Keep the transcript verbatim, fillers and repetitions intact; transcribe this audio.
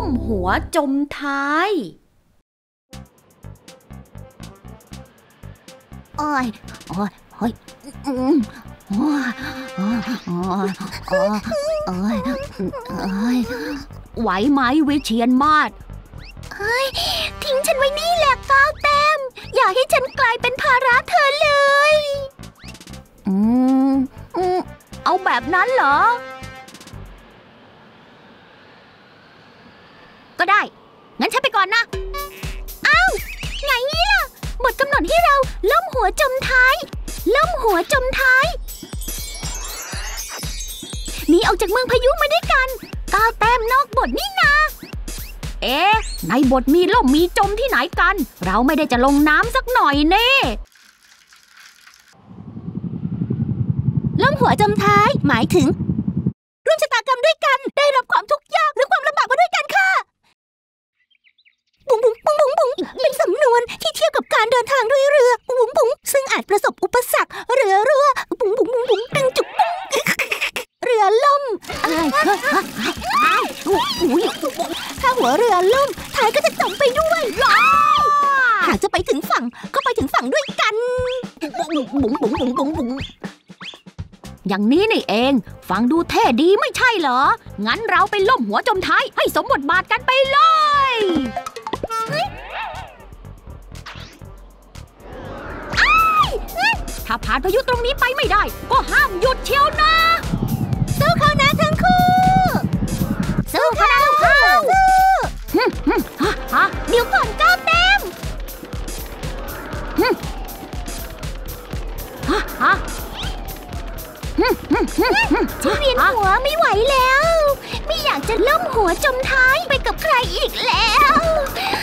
มหัวจมท้ายโอ้ยโอ้ยโอ้ยโอ้ยโอ้ยโอ้ยโอ้ยโอ้ยโอ้ยไหวไหมวิเชียรมาศเฮ้ยทิ้งฉันไว้นี่แหละก้าวแต้มอย่าให้ฉันกลายเป็นภาระเธอเลยอืมอืมเอาแบบนั้นเหรอก็ได้งั้นฉันไปก่อนนะอ้าวไงนี่ล่ะหมดกำหนดให้เราล่มหัวจมท้ายล่มหัวจมท้ายหนีออกจากเมืองพายุมาด้วยกันก้าวแต้มนอกบทนี่นาเอ๊ะในบทมีล่มมีจมที่ไหนกันเราไม่ได้จะลงน้ำสักหน่อยเน่ล่มหัวจมท้ายหมายถึงร่วมชะตากรรมด้วยกันได้รับความทุกข์ยากหรือความลำบากมาด้วยกันค่ะบุ๋งบุ๋งบุ๋งบุ๋งบุ๋งเป็นสำนวนที่เทียบกับการเดินทางด้วยเรือบุ๋งบุ๋งซึ่งอาจประสบอุปสรรคเรือรั่วบุ๋งบุ๋งบุ๋งบุ๋งดังจุกบุ๋งเรือล่มอ้ายอ้ายถ้าหัวเรือล่มท้ายก็จะจมไปด้วยหากจะไปถึงฝั่งก็ไปถึงฝั่งด้วยกันบุ๋งบุ๋งบุ๋งบุ๋งบุ๋งอย่างนี้นี่เองฟังดูเท่ดีไม่ใช่เหรองั้นเราไปล่มหัวจมท้ายให้สมบทบาทกันไปเลยถ้าผ่านพายุตรงนี้ไปไม่ได้ก็ห้ามหยุดเชียวนะสู้เขานะทั้งคู่สู้เขานะลูกเขาฮะเดี๋ยวก่อนก้าวแต้มฮะฮะฉันเวียนหัวไม่ไหวแล้วไม่อยากจะล่มหัวจมท้ายไปกับใครอีกแล้ว